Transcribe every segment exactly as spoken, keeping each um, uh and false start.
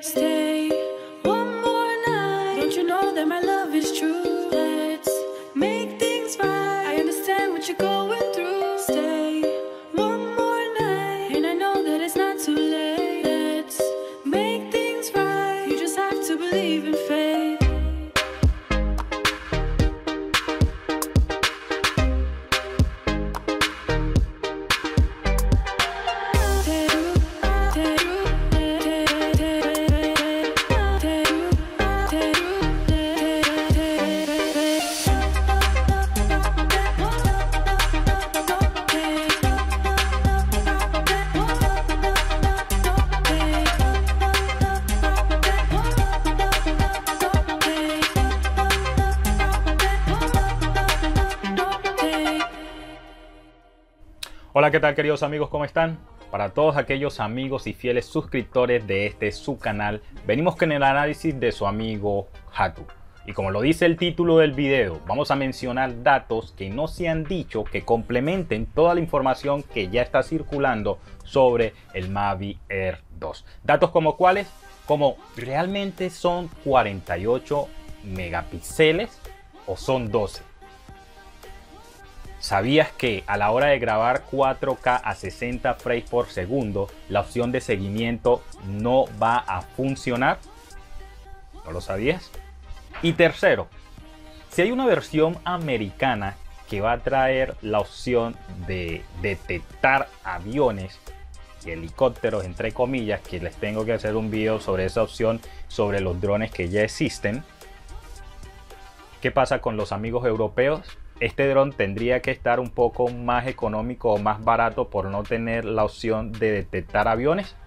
Stay one more night. Don't you know that my love is true? Let's make things right. I understand what you're going through. Stay one more night, and I know that it's not too late. Let's make things right. You just have to believe in fate. Hola, ¿qué tal, queridos amigos? ¿Cómo están? Para todos aquellos amigos y fieles suscriptores de este su canal, venimos con el análisis de su amigo Hatu. Y como lo dice el título del video, vamos a mencionar datos que no se han dicho que complementen toda la información que ya está circulando sobre el Mavic Air dos. Datos como cuáles, como realmente son cuarenta y ocho megapíxeles o son doce. ¿Sabías que a la hora de grabar cuatro K a sesenta frames por segundo, la opción de seguimiento no va a funcionar? ¿No lo sabías? Y tercero, si hay una versión americana que va a traer la opción de detectar aviones y helicópteros, entre comillas, que les tengo que hacer un video sobre esa opción, sobre los drones que ya existen. ¿Qué pasa con los amigos europeos? Este dron tendría que estar un poco más económico o más barato por no tener la opción de detectar aviones.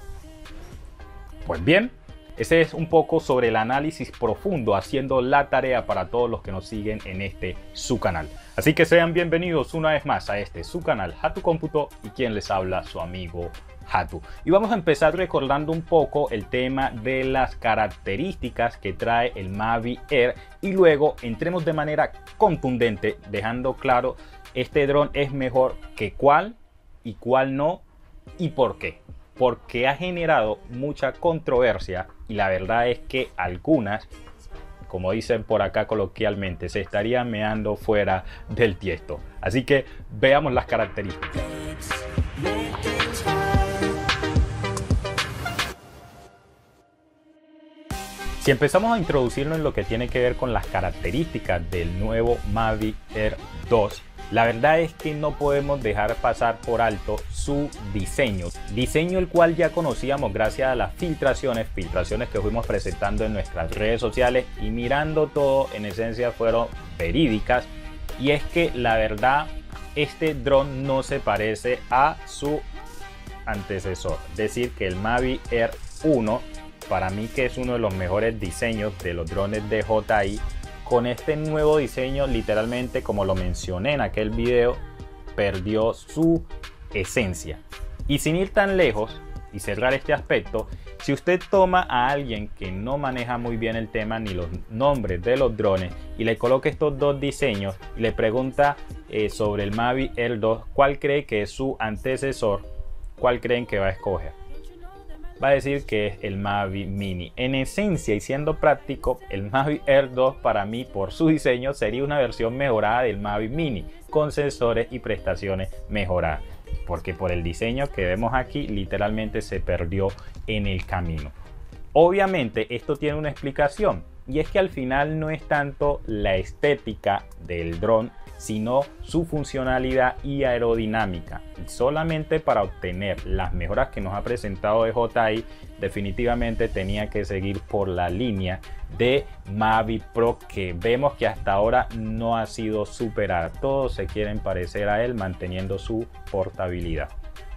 Pues bien, ese es un poco sobre el análisis profundo, haciendo la tarea para todos los que nos siguen en este su canal. Así que sean bienvenidos una vez más a este su canal Hatu Cómputo, y quien les habla, su amigo Hatu. Y vamos a empezar recordando un poco el tema de las características que trae el Mavic Air, y luego entremos de manera contundente dejando claro este dron es mejor que cuál y cuál no, y por qué. Porque ha generado mucha controversia, y la verdad es que algunas, como dicen por acá coloquialmente, se estarían meando fuera del tiesto. Así que veamos las características. Si empezamos a introducirnos en lo que tiene que ver con las características del nuevo Mavic Air dos, la verdad es que no podemos dejar pasar por alto su diseño. Diseño el cual ya conocíamos gracias a las filtraciones, filtraciones que fuimos presentando en nuestras redes sociales, y mirando todo, en esencia fueron verídicas. Y es que la verdad, este dron no se parece a su antecesor. Es decir, que el Mavic Air uno, para mí que es uno de los mejores diseños de los drones de J I, con este nuevo diseño, literalmente, como lo mencioné en aquel video, perdió su esencia. Y sin ir tan lejos y cerrar este aspecto, si usted toma a alguien que no maneja muy bien el tema ni los nombres de los drones y le coloca estos dos diseños y le pregunta eh, sobre el Mavic Air dos, ¿cuál cree que es su antecesor? ¿Cuál creen que va a escoger? Va a decir que es el Mavic Mini. En esencia y siendo práctico, el Mavic Air dos para mí, por su diseño, sería una versión mejorada del Mavic Mini, con sensores y prestaciones mejoradas, porque por el diseño que vemos aquí literalmente se perdió en el camino. Obviamente esto tiene una explicación, y es que al final no es tanto la estética del dron, sino su funcionalidad y aerodinámica. Y solamente para obtener las mejoras que nos ha presentado de J I, definitivamente tenía que seguir por la línea de Mavic Pro, que vemos que hasta ahora no ha sido superada. Todos se quieren parecer a él, manteniendo su portabilidad.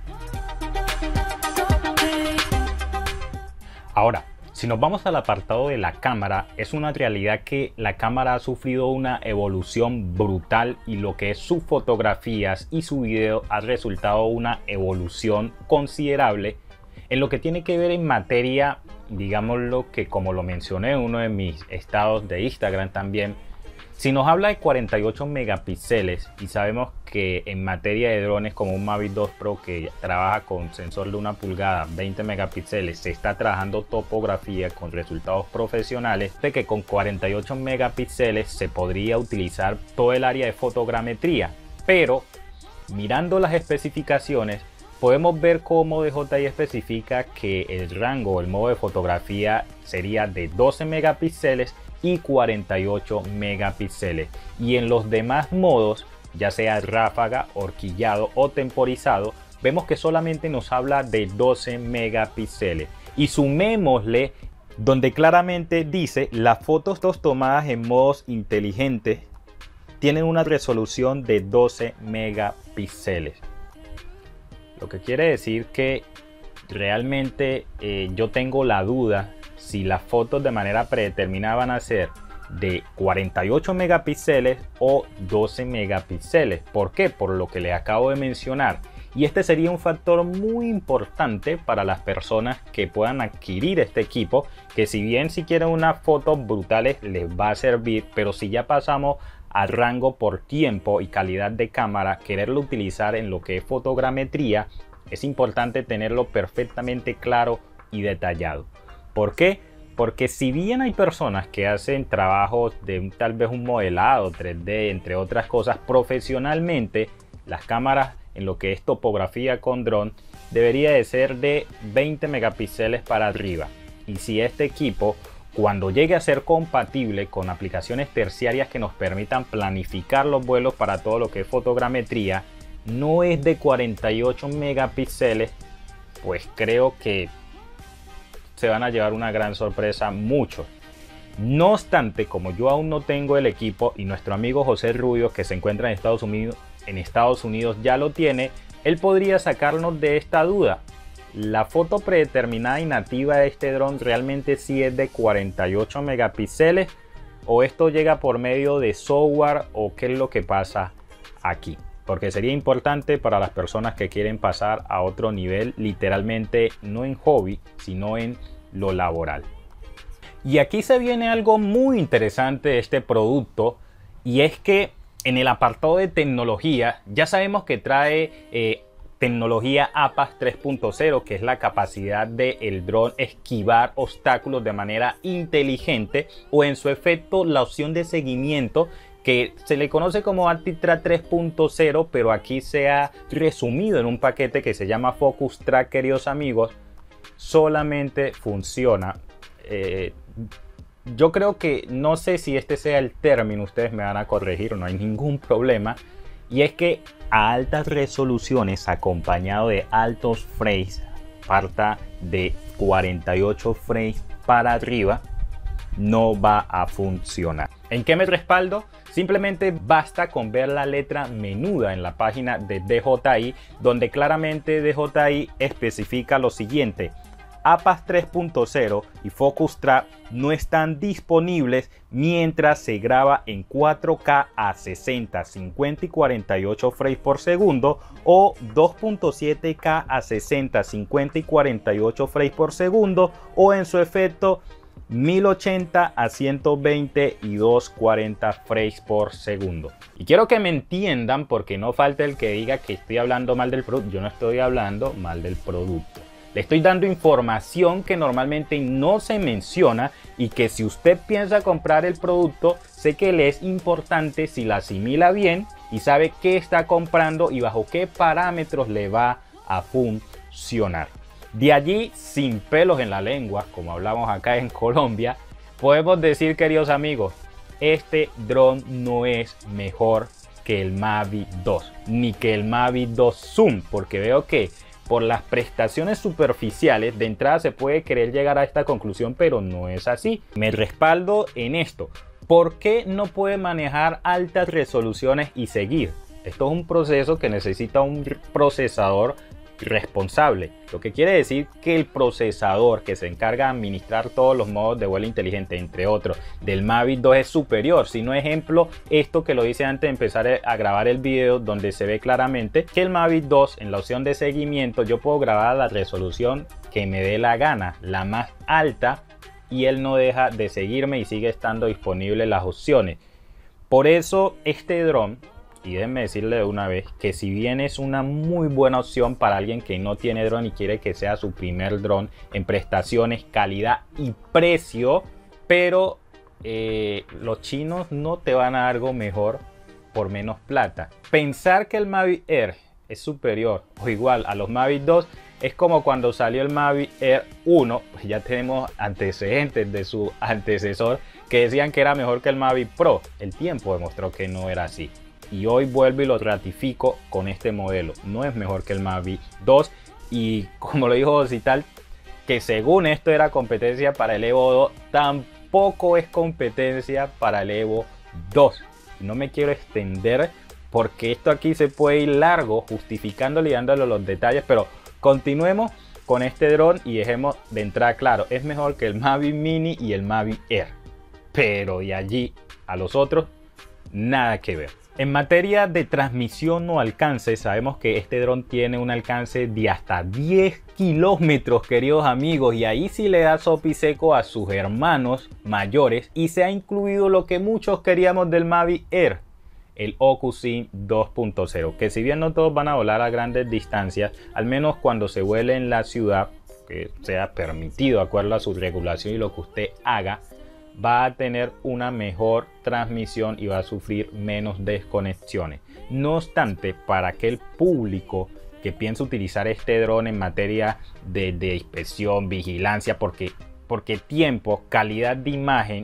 Ahora, si nos vamos al apartado de la cámara, es una realidad que la cámara ha sufrido una evolución brutal, y lo que es sus fotografías y su video ha resultado una evolución considerable en lo que tiene que ver en materia, digámoslo, que como lo mencioné en uno de mis estados de Instagram también, Si nos habla de cuarenta y ocho megapíxeles y sabemos que en materia de drones como un Mavic dos Pro que trabaja con sensor de una pulgada, veinte megapíxeles, se está trabajando topografía con resultados profesionales, de que con cuarenta y ocho megapíxeles se podría utilizar todo el área de fotogrametría, pero mirando las especificaciones podemos ver cómo D J I especifica que el rango o el modo de fotografía sería de doce megapíxeles y cuarenta y ocho megapíxeles, y en los demás modos, ya sea ráfaga, horquillado o temporizado, vemos que solamente nos habla de doce megapíxeles. Y sumémosle donde claramente dice las fotos tomadas en modos inteligentes tienen una resolución de doce megapíxeles, lo que quiere decir que realmente eh, yo tengo la duda si las fotos de manera predeterminada van a ser de cuarenta y ocho megapíxeles o doce megapíxeles. ¿Por qué? Por lo que les acabo de mencionar. Y este sería un factor muy importante para las personas que puedan adquirir este equipo, que si bien si quieren unas fotos brutales les va a servir, pero si ya pasamos a rango por tiempo y calidad de cámara, quererlo utilizar en lo que es fotogrametría, es importante tenerlo perfectamente claro y detallado. ¿Por qué? Porque si bien hay personas que hacen trabajos de tal vez un modelado tres D, entre otras cosas, profesionalmente, las cámaras en lo que es topografía con dron debería de ser de veinte megapíxeles para arriba. Y si este equipo, cuando llegue a ser compatible con aplicaciones terciarias que nos permitan planificar los vuelos para todo lo que es fotogrametría, no es de cuarenta y ocho megapíxeles, pues creo que se van a llevar una gran sorpresa muchos. No obstante, como yo aún no tengo el equipo y nuestro amigo José Rubio, que se encuentra en Estados Unidos, en Estados Unidos ya lo tiene, él podría sacarnos de esta duda. La foto predeterminada y nativa de este dron realmente sí es de cuarenta y ocho megapíxeles, o esto llega por medio de software, o qué es lo que pasa aquí, porque sería importante para las personas que quieren pasar a otro nivel, literalmente no en hobby sino en lo laboral. Y aquí se viene algo muy interesante de este producto, y es que en el apartado de tecnología ya sabemos que trae eh, tecnología A P A S tres punto cero, que es la capacidad del dron esquivar obstáculos de manera inteligente, o en su efecto la opción de seguimiento, que se le conoce como ActiveTrack tres punto cero, pero aquí se ha resumido en un paquete que se llama Focus Track, queridos amigos. Solamente funciona, eh, yo creo que, no sé si este sea el término, ustedes me van a corregir, no hay ningún problema, y es que a altas resoluciones acompañado de altos frames, parta de cuarenta y ocho frames para arriba, no va a funcionar. ¿En qué me respaldo? Simplemente basta con ver la letra menuda en la página de D J I, donde claramente D J I especifica lo siguiente: A P A S tres punto cero y Focus Track no están disponibles mientras se graba en cuatro K a sesenta, cincuenta y cuarenta y ocho frames por segundo, o dos punto siete K a sesenta, cincuenta y cuarenta y ocho frames por segundo, o en su efecto mil ochenta a ciento veinte y doscientos cuarenta frames por segundo. Y quiero que me entiendan, porque no falta el que diga que estoy hablando mal del producto. Yo no estoy hablando mal del producto. Le estoy dando información que normalmente no se menciona, y que si usted piensa comprar el producto, sé que le es importante si la asimila bien y sabe qué está comprando y bajo qué parámetros le va a funcionar. De allí, sin pelos en la lengua, como hablamos acá en Colombia, podemos decir, queridos amigos, este dron no es mejor que el Mavic dos, ni que el Mavic dos Zoom, porque veo que por las prestaciones superficiales de entrada se puede querer llegar a esta conclusión, pero no es así. Me respaldo en esto. ¿Por qué no puede manejar altas resoluciones y seguir? Esto es un proceso que necesita un procesador responsable, lo que quiere decir que el procesador que se encarga de administrar todos los modos de vuelo inteligente, entre otros, del Mavic dos es superior. Si no, ejemplo, esto que lo hice antes de empezar a grabar el video, donde se ve claramente que el Mavic dos, en la opción de seguimiento, yo puedo grabar a la resolución que me dé la gana, la más alta, y él no deja de seguirme y sigue estando disponible las opciones. Por eso este dron, y déjenme decirle de una vez que si bien es una muy buena opción para alguien que no tiene dron y quiere que sea su primer dron en prestaciones, calidad y precio, pero eh, los chinos no te van a dar algo mejor por menos plata. Pensar que el Mavic Air es superior o igual a los Mavic dos es como cuando salió el Mavic Air uno, pues ya tenemos antecedentes de su antecesor que decían que era mejor que el Mavic Pro. El tiempo demostró que no era así. Y hoy vuelvo y lo ratifico con este modelo. No es mejor que el Mavic dos. Y como lo dijo Ocital, que según esto era competencia para el Evo dos, tampoco es competencia para el Evo dos. No me quiero extender porque esto aquí se puede ir largo justificándole y dándole los detalles. Pero continuemos con este dron y dejemos de entrar claro. Es mejor que el Mavic Mini y el Mavic Air. Pero de allí a los otros, nada que ver. En materia de transmisión o alcance, sabemos que este dron tiene un alcance de hasta diez kilómetros, queridos amigos, y ahí sí le da sopiseco a sus hermanos mayores y se ha incluido lo que muchos queríamos del Mavic Air, el OcuSync dos punto cero, que si bien no todos van a volar a grandes distancias, al menos cuando se vuele en la ciudad, que sea permitido de acuerdo a su regulación y lo que usted haga, va a tener una mejor transmisión y va a sufrir menos desconexiones. No obstante, para aquel público que piensa utilizar este dron en materia de, de inspección, vigilancia, porque, porque tiempo, calidad de imagen,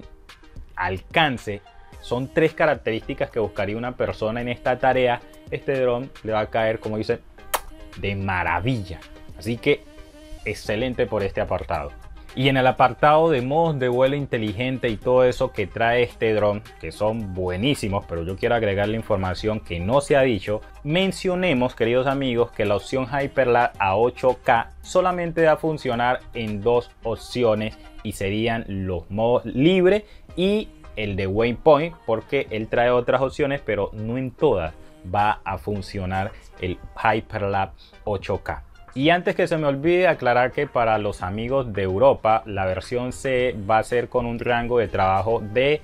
alcance, son tres características que buscaría una persona en esta tarea, este dron le va a caer, como dice, de maravilla. Así que excelente por este apartado. Y en el apartado de modos de vuelo inteligente y todo eso que trae este dron, que son buenísimos, pero yo quiero agregarle información que no se ha dicho, mencionemos, queridos amigos, que la opción Hyperlapse a ocho K solamente va a funcionar en dos opciones y serían los modos libre y el de Waypoint, porque él trae otras opciones, pero no en todas va a funcionar el Hyperlapse ocho K. Y antes que se me olvide aclarar que para los amigos de Europa la versión C va a ser con un rango de trabajo de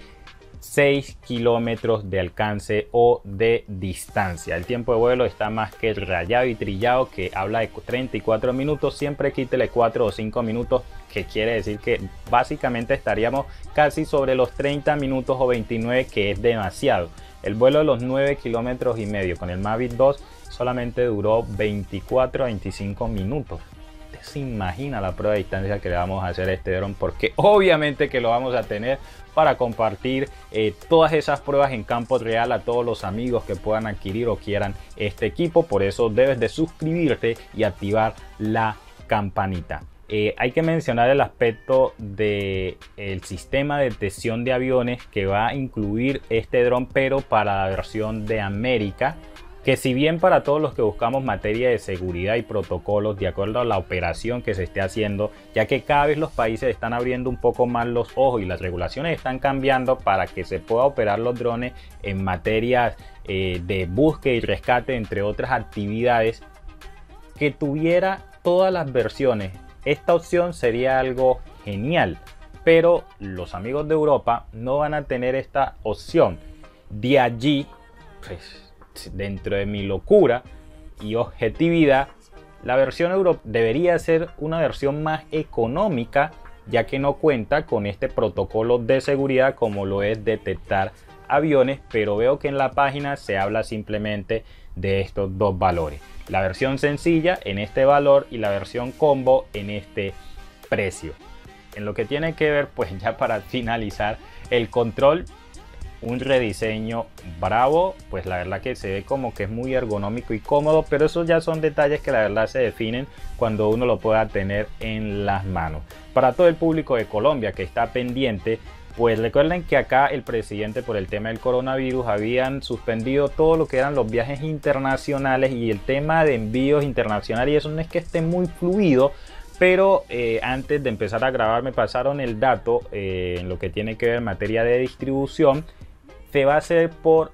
seis kilómetros de alcance o de distancia. El tiempo de vuelo está más que rayado y trillado, que habla de treinta y cuatro minutos. Siempre quítele cuatro o cinco minutos, que quiere decir que básicamente estaríamos casi sobre los treinta minutos o veintinueve, que es demasiado. El vuelo de los nueve kilómetros y medio con el Mavic dos solamente duró veinticuatro a veinticinco minutos. Usted se imagina la prueba de distancia que le vamos a hacer a este dron, porque obviamente que lo vamos a tener para compartir eh, todas esas pruebas en campo real a todos los amigos que puedan adquirir o quieran este equipo. Por eso debes de suscribirte y activar la campanita. Eh, hay que mencionar el aspecto del sistema de detección de aviones que va a incluir este dron, pero para la versión de América, que si bien para todos los que buscamos materia de seguridad y protocolos de acuerdo a la operación que se esté haciendo, ya que cada vez los países están abriendo un poco más los ojos y las regulaciones están cambiando para que se pueda operar los drones en materia eh, de búsqueda y rescate, entre otras actividades, que tuviera todas las versiones. Esta opción sería algo genial, pero los amigos de Europa no van a tener esta opción. De allí, pues, dentro de mi locura y objetividad, la versión Euro debería ser una versión más económica, ya que no cuenta con este protocolo de seguridad como lo es detectar aviones, pero veo que en la página se habla simplemente de estos dos valores: la versión sencilla en este valor y la versión combo en este precio. En lo que tiene que ver, pues ya para finalizar, el control, un rediseño bravo, pues la verdad que se ve como que es muy ergonómico y cómodo, pero esos ya son detalles que la verdad se definen cuando uno lo pueda tener en las manos. Para todo el público de Colombia que está pendiente, pues recuerden que acá el presidente, por el tema del coronavirus, habían suspendido todo lo que eran los viajes internacionales y el tema de envíos internacionales, y eso no es que esté muy fluido. Pero eh, antes de empezar a grabar me pasaron el dato eh, en lo que tiene que ver en materia de distribución. Se va a hacer por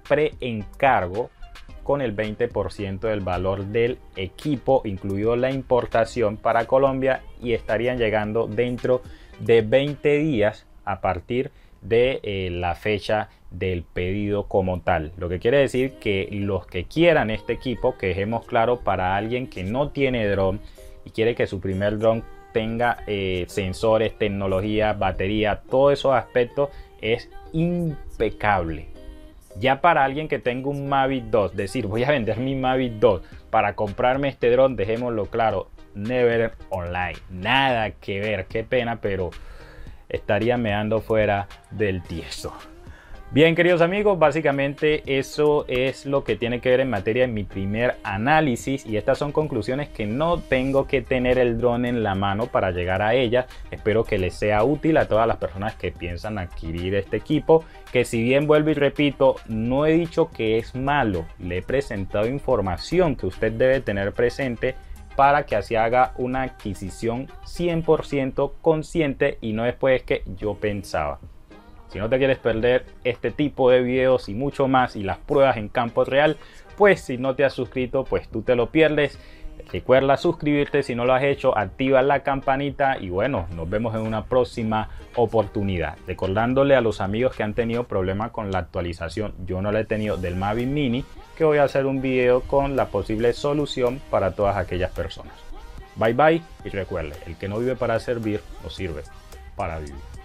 preencargo con el veinte por ciento del valor del equipo, incluido la importación, para Colombia, y estarían llegando dentro de veinte días a partir de eh, la fecha del pedido como tal, lo que quiere decir que los que quieran este equipo, que dejemos claro para alguien que no tiene dron y quiere que su primer dron tenga eh, sensores, tecnología, batería, todos esos aspectos, es impecable. Ya para alguien que tenga un Mavic dos, decir voy a vender mi Mavic dos para comprarme este dron, dejémoslo claro, never online, nada que ver, qué pena, pero estaría meando fuera del tiesto. Bien, queridos amigos, básicamente eso es lo que tiene que ver en materia de mi primer análisis, y estas son conclusiones que no tengo que tener el dron en la mano para llegar a ellas. Espero que les sea útil a todas las personas que piensan adquirir este equipo, que si bien vuelvo y repito, no he dicho que es malo, le he presentado información que usted debe tener presente para que así haga una adquisición cien por ciento consciente y no después que yo pensaba. Si no te quieres perder este tipo de videos y mucho más y las pruebas en campo real, pues si no te has suscrito, pues tú te lo pierdes. Recuerda suscribirte si no lo has hecho, activa la campanita y bueno, nos vemos en una próxima oportunidad. Recordándole a los amigos que han tenido problemas con la actualización, yo no la he tenido, del Mavic Mini, que voy a hacer un video con la posible solución para todas aquellas personas. Bye bye y recuerde, el que no vive para servir, no sirve para vivir.